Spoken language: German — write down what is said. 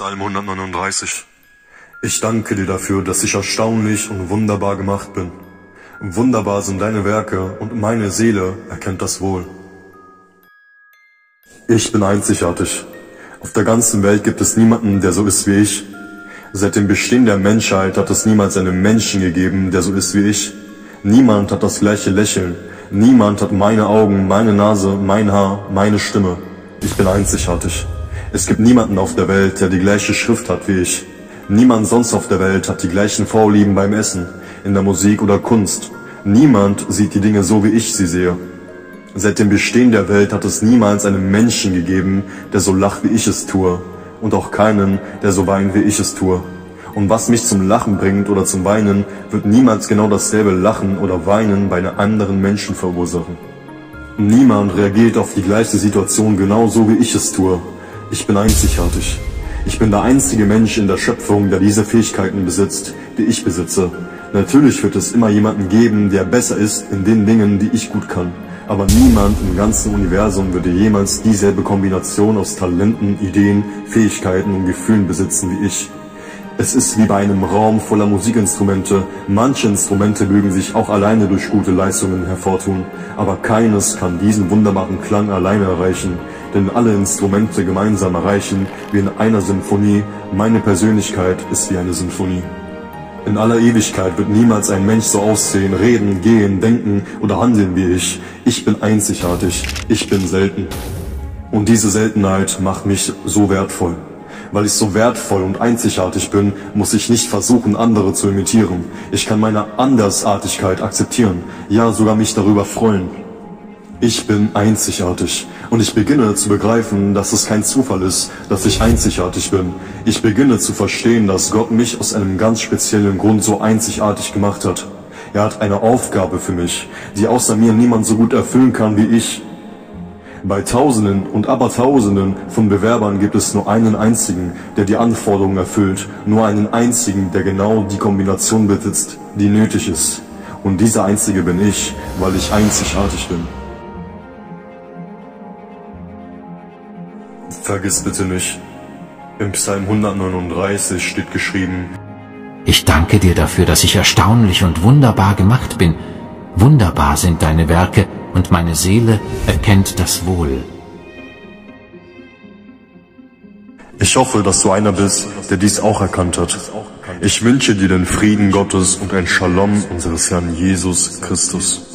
Psalm 139. Ich danke dir dafür, dass ich erstaunlich und wunderbar gemacht bin. Wunderbar sind deine Werke und meine Seele erkennt das wohl. Ich bin einzigartig. Auf der ganzen Welt gibt es niemanden, der so ist wie ich. Seit dem Bestehen der Menschheit hat es niemals einen Menschen gegeben, der so ist wie ich. Niemand hat das gleiche Lächeln. Niemand hat meine Augen, meine Nase, mein Haar, meine Stimme. Ich bin einzigartig. Es gibt niemanden auf der Welt, der die gleiche Schrift hat wie ich. Niemand sonst auf der Welt hat die gleichen Vorlieben beim Essen, in der Musik oder Kunst. Niemand sieht die Dinge so, wie ich sie sehe. Seit dem Bestehen der Welt hat es niemals einen Menschen gegeben, der so lacht, wie ich es tue. Und auch keinen, der so weint, wie ich es tue. Und was mich zum Lachen bringt oder zum Weinen, wird niemals genau dasselbe Lachen oder Weinen bei einem anderen Menschen verursachen. Niemand reagiert auf die gleiche Situation genau so, wie ich es tue. Ich bin einzigartig. Ich bin der einzige Mensch in der Schöpfung, der diese Fähigkeiten besitzt, die ich besitze. Natürlich wird es immer jemanden geben, der besser ist in den Dingen, die ich gut kann. Aber niemand im ganzen Universum würde jemals dieselbe Kombination aus Talenten, Ideen, Fähigkeiten und Gefühlen besitzen wie ich. Es ist wie bei einem Raum voller Musikinstrumente. Manche Instrumente mögen sich auch alleine durch gute Leistungen hervortun, aber keines kann diesen wunderbaren Klang alleine erreichen, denn alle Instrumente gemeinsam erreichen wie in einer Sinfonie. Meine Persönlichkeit ist wie eine Sinfonie. In aller Ewigkeit wird niemals ein Mensch so aussehen, reden, gehen, denken oder handeln wie ich. Ich bin einzigartig, ich bin selten. Und diese Seltenheit macht mich so wertvoll. Weil ich so wertvoll und einzigartig bin, muss ich nicht versuchen, andere zu imitieren. Ich kann meine Andersartigkeit akzeptieren, ja sogar mich darüber freuen. Ich bin einzigartig und ich beginne zu begreifen, dass es kein Zufall ist, dass ich einzigartig bin. Ich beginne zu verstehen, dass Gott mich aus einem ganz speziellen Grund so einzigartig gemacht hat. Er hat eine Aufgabe für mich, die außer mir niemand so gut erfüllen kann wie ich. Bei Tausenden und Abertausenden von Bewerbern gibt es nur einen einzigen, der die Anforderungen erfüllt, nur einen einzigen, der genau die Kombination besitzt, die nötig ist. Und dieser einzige bin ich, weil ich einzigartig bin. Vergiss bitte nicht, im Psalm 139 steht geschrieben: Ich danke dir dafür, dass ich erstaunlich und wunderbar gemacht bin. Wunderbar sind deine Werke, und meine Seele erkennt das wohl. Ich hoffe, dass du einer bist, der dies auch erkannt hat. Ich wünsche dir den Frieden Gottes und ein Shalom unseres Herrn Jesus Christus.